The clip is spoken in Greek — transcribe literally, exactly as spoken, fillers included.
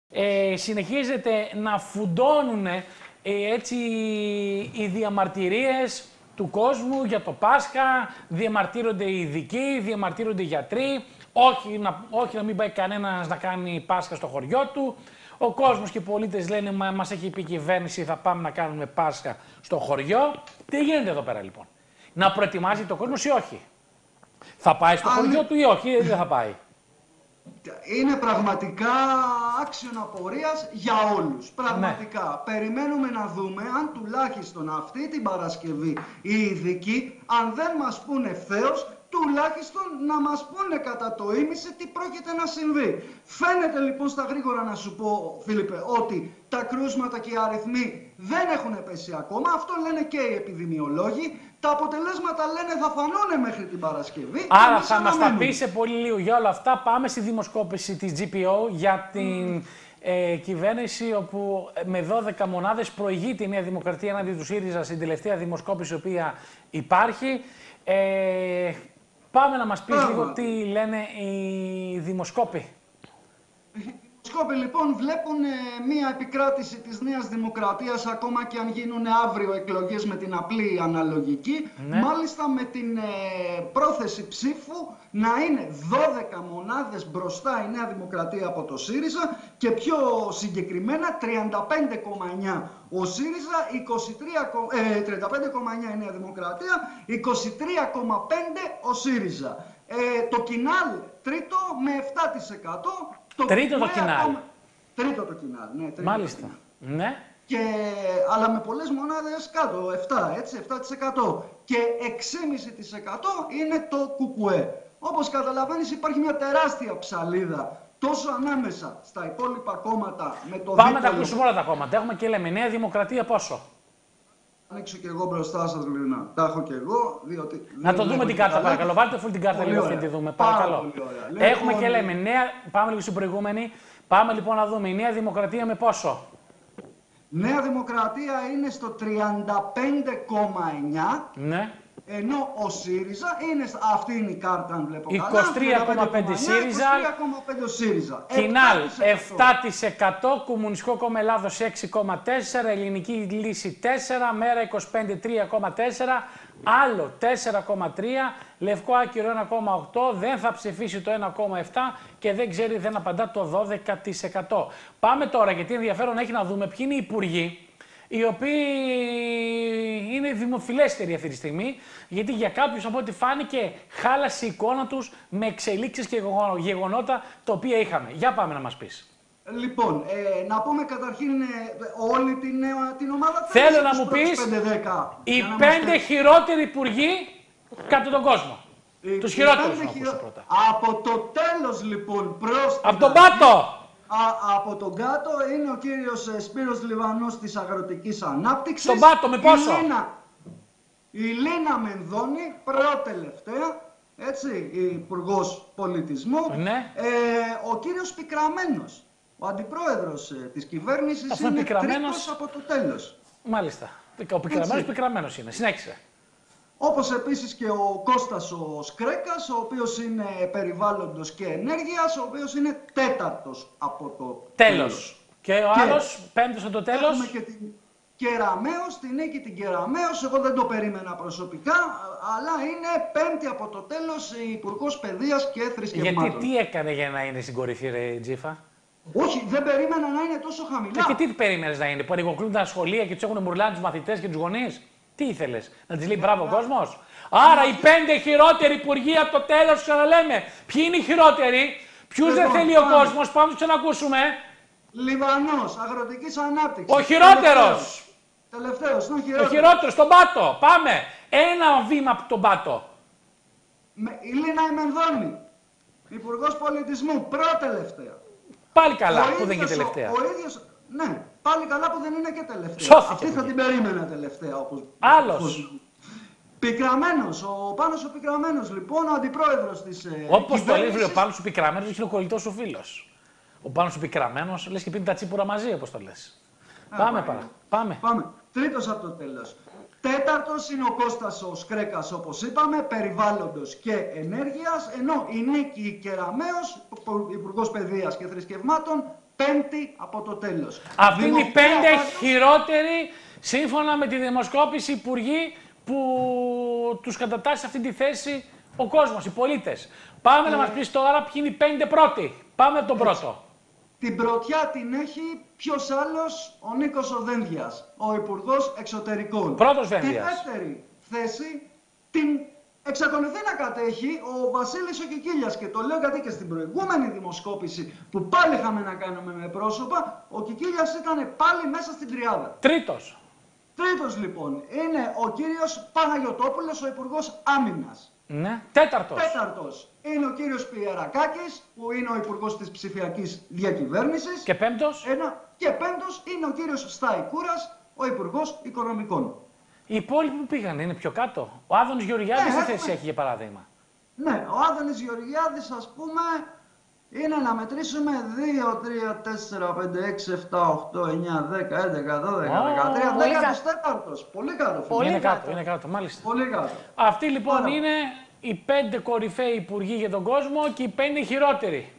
Ε, συνεχίζεται να φουντώνουν ε, έτσι οι διαμαρτυρίες του κόσμου για το Πάσχα, διαμαρτύρονται οι ειδικοί, διαμαρτύρονται οι γιατροί, όχι να, όχι να μην πάει κανένας να κάνει Πάσχα στο χωριό του. Ο κόσμος και οι πολίτες λένε, μα μας έχει πει η κυβέρνηση, θα πάμε να κάνουμε Πάσχα στο χωριό. Τι γίνεται εδώ πέρα λοιπόν? Να προετοιμάζει το κόσμος ή όχι? Θα πάει στο Αν... χωριό του ή όχι, δεν θα πάει? Είναι πραγματικά άξιον απορίας για όλους. Πραγματικά. Ναι. Περιμένουμε να δούμε αν τουλάχιστον αυτή την Παρασκευή οι ειδικοί, αν δεν μας πούνε ευθέως, τουλάχιστον να μας πούνε κατά το ίμιση τι πρόκειται να συμβεί. Φαίνεται λοιπόν στα γρήγορα να σου πω, Φίλιππε, ότι τα κρούσματα και οι αριθμοί δεν έχουν πέσει ακόμα. Αυτό λένε και οι επιδημιολόγοι. Τα αποτελέσματα λένε θα φανούν μέχρι την Παρασκευή. Άρα θα μας τα πει σε πολύ λίγο για όλα αυτά. Πάμε στη δημοσκόπηση της τζι πι ο για την mm. ε, κυβέρνηση, όπου με δώδεκα μονάδες προηγείται η Νέα Δημοκρατία έναντι του ΣΥΡΙΖΑ στην τελευταία δημοσκόπηση η οποία υπάρχει. Ε, πάμε να μας πεις Άρα. λίγο τι λένε οι δημοσκόποι. Οι δημοσκόποι λοιπόν βλέπουν ε, μία επικράτηση της Νέας Δημοκρατίας ακόμα και αν γίνουν αύριο εκλογές με την απλή αναλογική. Ναι. Μάλιστα με την ε, πρόθεση ψήφου να είναι δώδεκα μονάδες μπροστά η Νέα Δημοκρατία από το ΣΥΡΙΖΑ και πιο συγκεκριμένα τριάντα πέντε κόμμα εννιά ο ΣΥΡΙΖΑ, τριάντα πέντε κόμμα εννιά η Νέα Δημοκρατία, είκοσι τρία κόμμα πέντε ο ΣΥΡΙΖΑ. Ε, το Κινάλ τρίτο με επτά τοις εκατό. Το τρίτο το Κινάλ. Ακόμα... Τρίτο το Κινάλ, ναι. Τρίτο Μάλιστα. Το ναι. Και... Αλλά με πολλές μονάδες κάτω, επτά, έτσι, επτά τοις εκατό. Και έξι κόμμα πέντε τοις εκατό είναι το ΚΚΕ. Όπως καταλαβαίνεις υπάρχει μια τεράστια ψαλίδα τόσο ανάμεσα στα υπόλοιπα κόμματα με το Πάμε δίπολο... να τα ακούσουμε όλα τα κόμματα. Έχουμε και λέμε Νέα Δημοκρατία πόσο? Ανοίξω και εγώ μπροστά σας, Λίνα. Τα έχω και εγώ, διότι... Να το δούμε την κάρτα, καλά. παρακαλώ. Βάλτε full την κάρτα λίγο αυτή τη δούμε. Παρακαλώ. Έχουμε και λέμε Νέα... Πάμε λίγο στην προηγούμενη. Πάμε λοιπόν να δούμε η Νέα Δημοκρατία με πόσο? Νέα Δημοκρατία είναι στο τριάντα πέντε κόμμα εννιά. Ναι. Ενώ ο ΣΥΡΙΖΑ είναι, αυτή είναι η κάρτα αν βλέπω καλά, είκοσι τρία κόμμα πέντε ΣΥΡΙΖΑ, είκοσι τρία κόμμα πέντε ΣΥΡΙΖΑ. Κινάλ επτά τοις εκατό, Κομμουνιστικό Κόμμα Ελλάδος έξι κόμμα τέσσερα, Ελληνική Λύση τέσσερα, Μέρα είκοσι πέντε τρία κόμμα τέσσερα, Άλλο τέσσερα κόμμα τρία, Λευκό Άκυρο ένα κόμμα οκτώ, δεν θα ψηφίσει το ένα κόμμα επτά και δεν ξέρει, δεν απαντά το δώδεκα τοις εκατό. Πάμε τώρα, γιατί ενδιαφέρον έχει να δούμε ποιοι είναι οι υπουργοί οι οποίοι είναι δημοφιλέστεροι αυτή τη στιγμή, γιατί για κάποιους από ό,τι φάνηκε χάλασε η εικόνα τους με εξελίξεις και γεγονότα τα οποία είχαμε. Για πάμε να μας πεις. Λοιπόν, ε, να πούμε καταρχήν ε, όλη την, ε, την ομάδα... Θέλω να μου πεις οι πέντε χειρότεροι υπουργοί κάτω τον κόσμο. Οι, τους χειρότερους να χειρο... πρώτα. Από το τέλος λοιπόν προς... Από τον πάτο! Α, από τον κάτω είναι ο κύριος ε, Σπύρος Λιβανός της Αγροτικής Ανάπτυξης. Στον πάτο με πόσο? Η Λίνα, η Λίνα Μενδώνη, προτελευταία, έτσι, υπουργός πολιτισμού. Ναι. Ε, ο κύριος Πικραμένος, ο αντιπρόεδρος ε, της κυβέρνησης, αυτό είναι πικραμένος... τρίτος από το τέλος. Μάλιστα. Ο Πικραμένος Πικραμένος είναι. Συνέχισε. Όπως επίσης και ο Κώστας ο Σκρέκας, ο οποίος είναι περιβάλλοντος και ενέργειας, ο οποίος είναι τέταρτος από το τέλος. τέλος. Και ο και άλλος, πέμπτος από το τέλος. Έχουμε και την Κεραμέως, την Νίκη την Κεραμέως, εγώ δεν το περίμενα προσωπικά, αλλά είναι πέμπτη από το τέλος η Υπουργός Παιδείας και Θρησκευμάτων. Γιατί τι έκανε για να είναι στην κορυφή, ρε Τζίφα? Όχι, δεν περίμενα να είναι τόσο χαμηλά. Και, και τι περίμενες να είναι, που ανοιγοκλούν τα σχολεία και τους έχουν μουρλάνει τους μαθητές και τους γονείς? Τι ήθελες, να της λέει μπράβο ο κόσμος? Άρα οι πέντε χειρότεροι υπουργοί από το τέλος, ξαναλέμε. Ποιοι είναι οι χειρότεροι, ποιους δεν θέλει ο κόσμος, πάμε να τους ξανακούσουμε. Λιβανός, Αγροτικής Ανάπτυξης. Ο χειρότερος. Τελευταίος, είναι ο χειρότερος. Ο χειρότερος, τον πάτο. Πάμε. Ένα βήμα από τον πάτο. Με, η Λίνα Μενδώνη, Υπουργός Πολιτισμού, προτελευταία. Πάλι καλά ο που δεν είναι τελευταία. Ο, ο ίδιος, ναι. Πάλι καλά που δεν είναι και τελευταία. Σώθηκε. Αυτή θα την περίμενα τελευταία. Όπως... Άλλος. Πικραμένος. Ο Πάνος ο Πικραμένος, λοιπόν, ο αντιπρόεδρος της ε, Όπως το λέει ο Πάνος ο Πικραμένος, είναι ο κολλητός σου φίλος. Ο Πάνος ο Πικραμένος, λες και πίνει τα τσίπουρα μαζί, όπως το λες. Α, πάμε παρά. Πάμε. Πάμε. Τρίτος από το τέλος. Τέταρτος είναι ο Κώστας ο Σκρέκας, όπως είπαμε, περιβάλλοντος και ενέργειας, ενώ η Νίκη Κεραμέως, Υπουργός Παιδείας και Θρησκευμάτων, πέμπτη από το τέλος. Αυτοί είναι οι πέντε πάντως... χειρότεροι, σύμφωνα με τη δημοσκόπηση, υπουργοί που τους κατατάσσει σε αυτή τη θέση ο κόσμος, οι πολίτες. Πάμε ε... να μας πεις τώρα ποιοι είναι οι πέντε πρώτοι. Πάμε από τον πρώτο. Την πρωτιά την έχει ποιος άλλος, ο Νίκος ο Δένδιας, ο Υπουργός Εξωτερικών. Πρώτος Δένδιας. Τη δεύτερη θέση την εξακολουθεί να κατέχει ο Βασίλης ο Κικίλιας. Και το λέω γιατί και στην προηγούμενη δημοσκόπηση που πάλι είχαμε να κάνουμε με πρόσωπα, ο Κικίλιας ήταν πάλι μέσα στην τριάδα. Τρίτος. Τρίτος λοιπόν είναι ο κύριος Παναγιωτόπουλος, ο Υπουργός Άμυνας. Ναι. Τέταρτος. Τέταρτος είναι ο κύριος Πιερακάκης, που είναι ο Υπουργός της Ψηφιακής Διακυβέρνησης. Και πέμπτος. Ένα... Και πέμπτος είναι ο κύριος Σταϊκούρας, ο Υπουργός Οικονομικών. Οι υπόλοιποι που πήγαν είναι πιο κάτω. Ο Άδωνης Γεωργιάδης ναι, τι έχουμε... θέση έχει για παράδειγμα. Ναι, ο Άδωνης Γεωργιάδης, ας πούμε, είναι να μετρήσουμε δύο, τρία, τέσσερα, πέντε, έξι, επτά, οκτώ, εννιά, δέκα, έντεκα, δώδεκα, δεκατρία, δεκατέσσερις. Πολύ κάτω. Πολύ είναι κάτω, είναι κάτω, μάλιστα. Πολύ κάτω. Αυτοί λοιπόν Άρα... είναι οι πέντε κορυφαίοι υπουργοί για τον κόσμο και οι πέντε χειρότεροι.